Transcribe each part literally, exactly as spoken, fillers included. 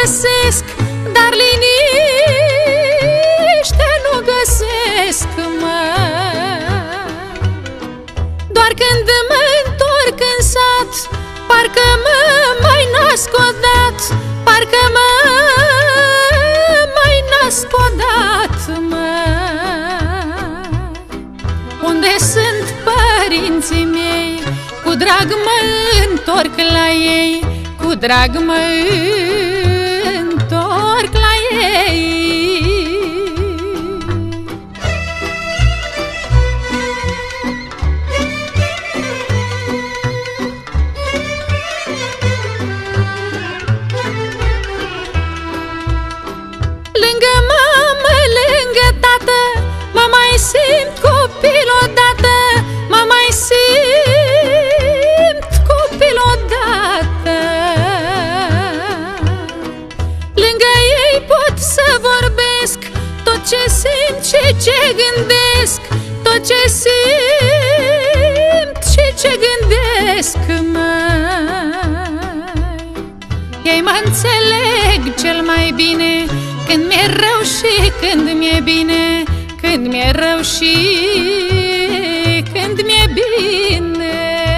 găsesc, dar liniște nu găsesc, mă. Doar când mă întorc în sat, parcă mă mai nasc odată, parcă mă mai nasc odată, mă. Unde sunt părinții mei? Cu drag mă întorc la ei, cu drag mă întorc la ei. Lângă mamă, lângă tată, mă mai simt copil odată, mă mai simt copil odată. Lângă ei pot să vorbesc tot ce simt și ce gândesc, tot ce simt și ce gândesc, măi. Ei mă înțeleg cel mai bine când mi-e rău și când mi-e bine, când mi-e rău și când mi-e bine.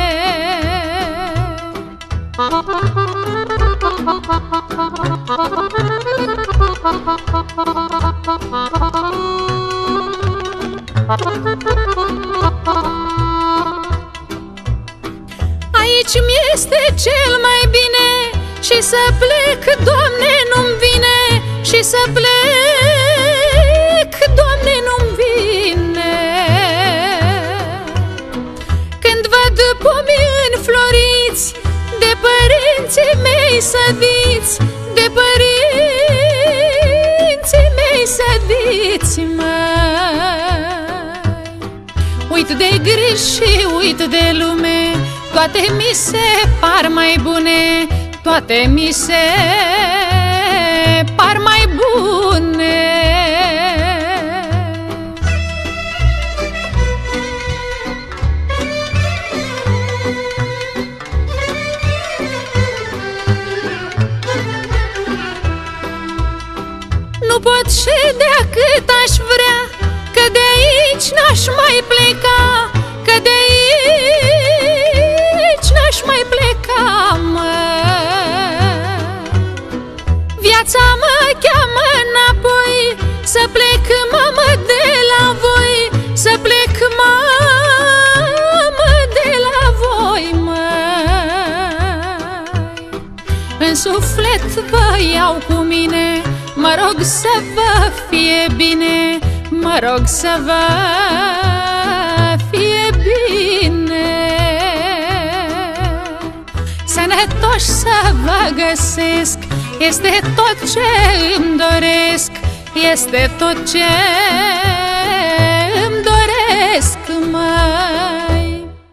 Aici mi-este cel mai bine și să plec, Doamne, nu-mi vine, și să plec, Doamne, nu-mi vine. Când văd pomii înfloriți de părinții mei sădiți, de părinții mei sădiți, măi. Uit de griji și uit de lume, toate mi se par mai bune, toate mi se par mai bune. Nu pot ședea cât aș vrea, că de aici n-aș mai pleca, că de aici n-aș mai pleca, mă. Viața mă cheamă înapoi, să plec, mamă, de la voi, să plec, mamă, de la voi, măi. În suflet vă iau cu mine, mă rog să vă fie bine, mă rog să vă fie bine. Sănătoși să vă găsesc, este tot ce îmi doresc, este tot ce